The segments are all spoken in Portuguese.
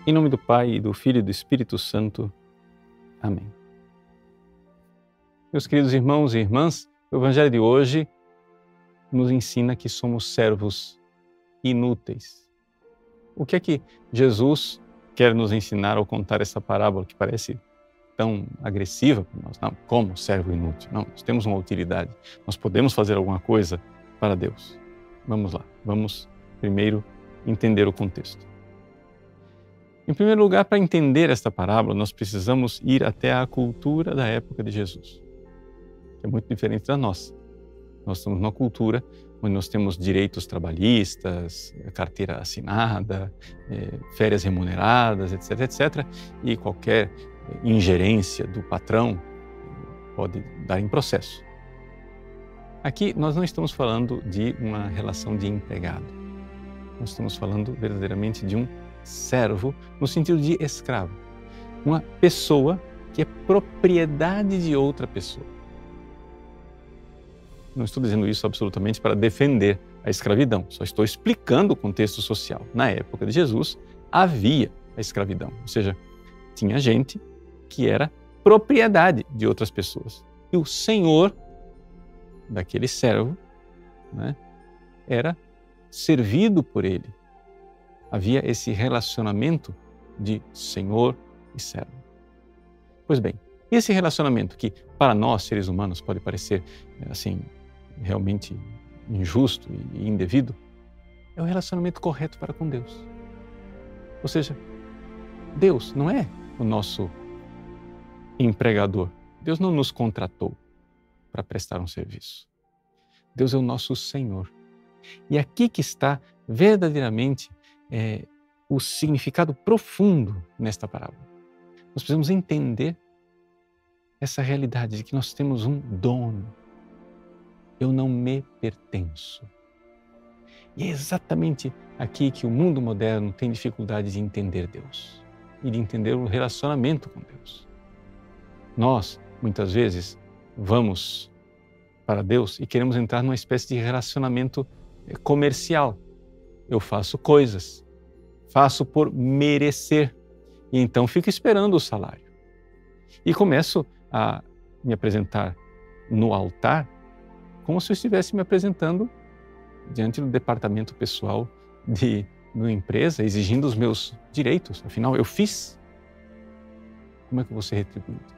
Em nome do Pai, e do Filho e do Espírito Santo. Amém. Meus queridos irmãos e irmãs, o Evangelho de hoje nos ensina que somos servos inúteis. O que é que Jesus quer nos ensinar ao contar essa parábola que parece tão agressiva para nós? Não, como servo inútil? Não, nós temos uma utilidade. Nós podemos fazer alguma coisa para Deus. Vamos lá, vamos primeiro entender o contexto. Em primeiro lugar, para entender esta parábola, nós precisamos ir até a cultura da época de Jesus, que é muito diferente da nossa. Nós estamos numa cultura onde nós temos direitos trabalhistas, carteira assinada, férias remuneradas, etc., etc., e qualquer ingerência do patrão pode dar em processo. Aqui nós não estamos falando de uma relação de empregado. Nós estamos falando verdadeiramente de um servo no sentido de escravo. Uma pessoa que é propriedade de outra pessoa. Não estou dizendo isso absolutamente para defender a escravidão, só estou explicando o contexto social. Na época de Jesus, havia a escravidão, ou seja, tinha gente que era propriedade de outras pessoas. E o senhor daquele servo, né, era servido por ele. Havia esse relacionamento de senhor e servo. Pois bem, esse relacionamento que para nós, seres humanos, pode parecer assim, realmente injusto e indevido, é o relacionamento correto para com Deus. Ou seja, Deus não é o nosso empregador. Deus não nos contratou para prestar um serviço. Deus é o nosso Senhor. E aqui que está verdadeiramente o significado profundo nesta parábola. Nós precisamos entender essa realidade de que nós temos um dono. Eu não me pertenço. E é exatamente aqui que o mundo moderno tem dificuldade de entender Deus e de entender o relacionamento com Deus. Nós, muitas vezes, vamos para Deus e queremos entrar numa espécie de relacionamento comercial. Eu faço coisas, faço por merecer e então fico esperando o salário. E começo a me apresentar no altar como se eu estivesse me apresentando diante do departamento pessoal de uma empresa, exigindo os meus direitos. Afinal, eu fiz. Como é que eu vou ser retribuído?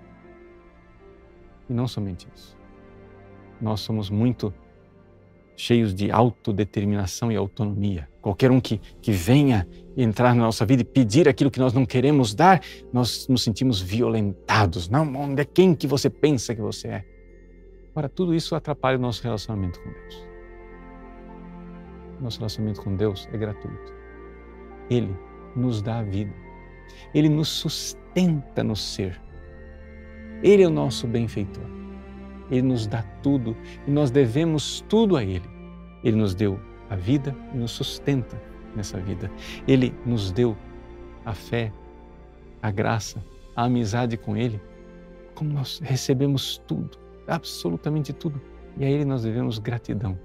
E não somente isso. Nós somos muito cheios de autodeterminação e autonomia. Qualquer um que venha entrar na nossa vida e pedir aquilo que nós não queremos dar, nós nos sentimos violentados. Não, onde é quem que você pensa que você é? Ora, tudo isso atrapalha o nosso relacionamento com Deus. Nosso relacionamento com Deus é gratuito. Ele nos dá a vida. Ele nos sustenta no ser. Ele é o nosso benfeitor. Ele nos dá tudo e nós devemos tudo a Ele. Ele nos deu a vida e nos sustenta nessa vida. Ele nos deu a fé, a graça, a amizade com Ele. Como nós recebemos tudo, absolutamente tudo, e a Ele nós devemos gratidão.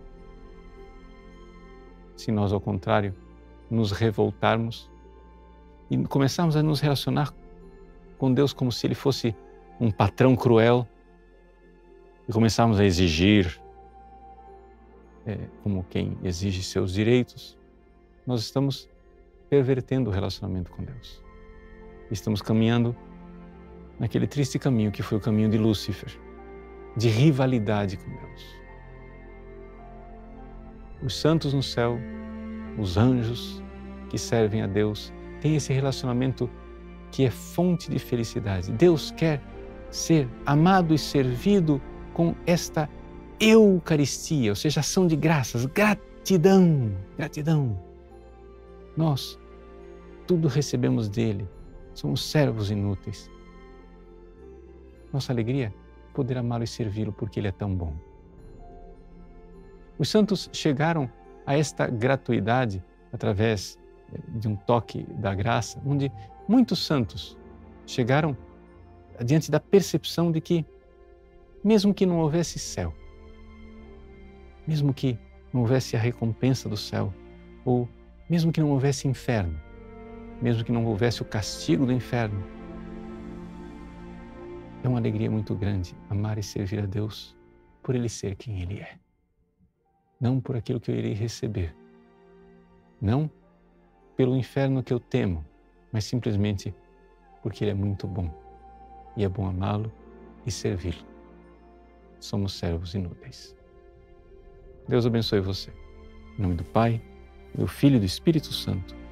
Se nós, ao contrário, nos revoltarmos e começarmos a nos relacionar com Deus como se Ele fosse um patrão cruel, e começarmos a exigir, como quem exige seus direitos, nós estamos pervertendo o relacionamento com Deus. Estamos caminhando naquele triste caminho que foi o caminho de Lúcifer, de rivalidade com Deus. Os santos no céu, os anjos que servem a Deus, têm esse relacionamento que é fonte de felicidade. Deus quer ser amado e servido com esta Eucaristia, ou seja, ação de graças, gratidão, gratidão. Nós tudo recebemos dele, somos servos inúteis. Nossa alegria é poder amá-lo e servi-lo porque ele é tão bom. Os santos chegaram a esta gratuidade através de um toque da graça, onde muitos santos chegaram diante da percepção de que mesmo que não houvesse céu, mesmo que não houvesse a recompensa do céu, ou mesmo que não houvesse inferno, mesmo que não houvesse o castigo do inferno. É uma alegria muito grande amar e servir a Deus por Ele ser quem Ele é. Não por aquilo que eu irei receber. Não pelo inferno que eu temo, mas simplesmente porque Ele é muito bom. E é bom amá-lo e servi-lo. Somos servos inúteis. Deus abençoe você. Em nome do Pai, do Filho e do Espírito Santo.